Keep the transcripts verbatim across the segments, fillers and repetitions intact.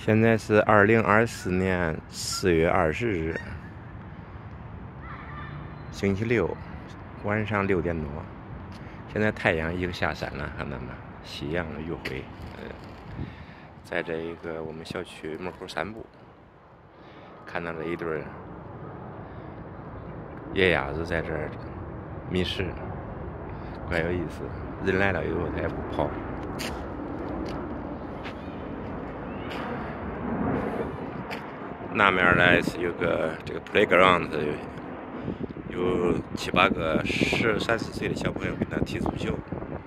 现在是二零二四年四月二十日，星期六晚上六点多。现在太阳已经下山了，看到吗？夕阳的余晖。呃，在这一个我们小区门口散步，看到了一对野鸭子在这儿觅食，怪有意思。人来了以后，它也不跑。那面呢是有个这个 playground， 有七八个十三四岁的小朋友跟他踢足球。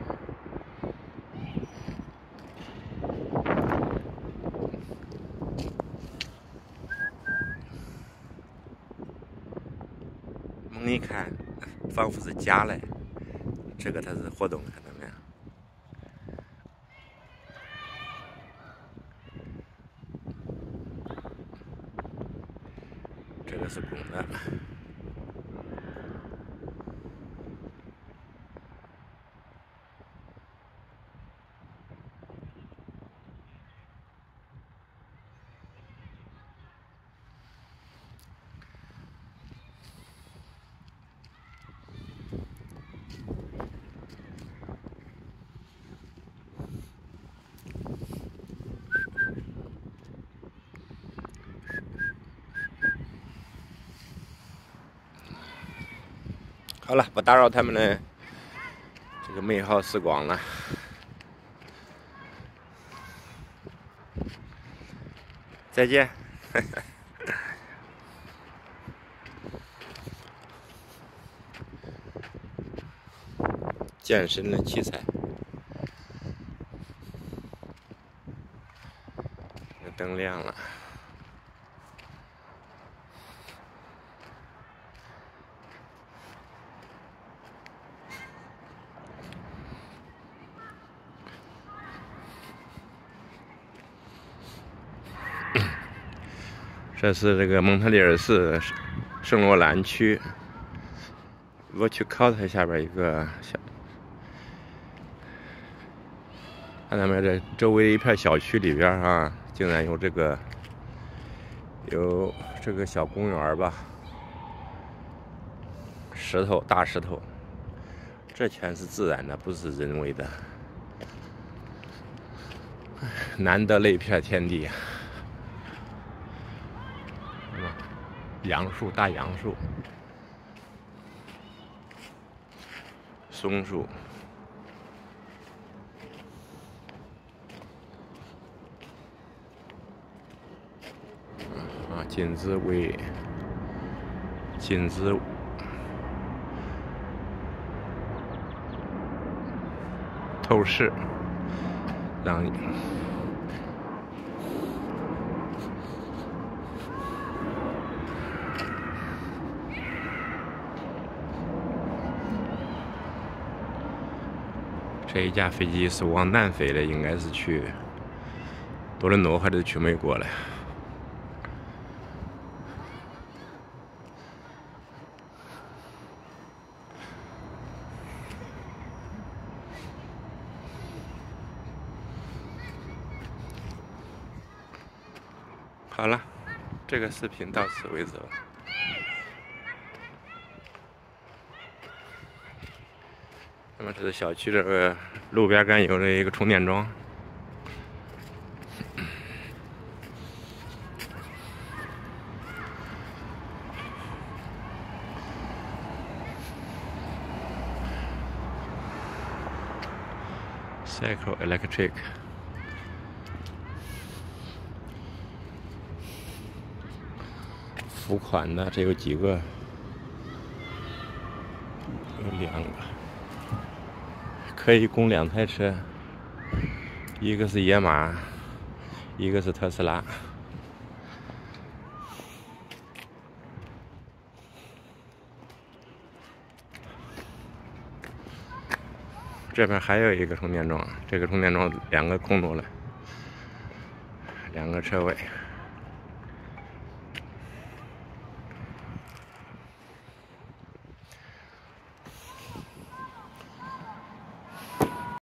猛一看，仿佛是假的，这个它是活动，看到没有？这个是公的。好了，不打扰他们的这个美好时光了。再见。健身的器材，灯亮了。这是这个蒙特利尔市圣罗兰区，我去考察下边一个小，看到没有？这周围一片小区里边啊，竟然有这个有这个小公园吧，石头大石头，这全是自然的，不是人为的，难得的一片天地。杨树，大杨树，松树，啊，金枝为金枝透视，让你。这一架飞机是往南飞的，应该是去多伦多或者去美国了。好了，这个视频到此为止了。那么这是小区这个路边干有的一个充电桩。Cycle Electric。幅宽的，这有几个？有两个。可以供两台车，一个是野马，一个是特斯拉。这边还有一个充电桩，这个充电桩两个空着了，两个车位。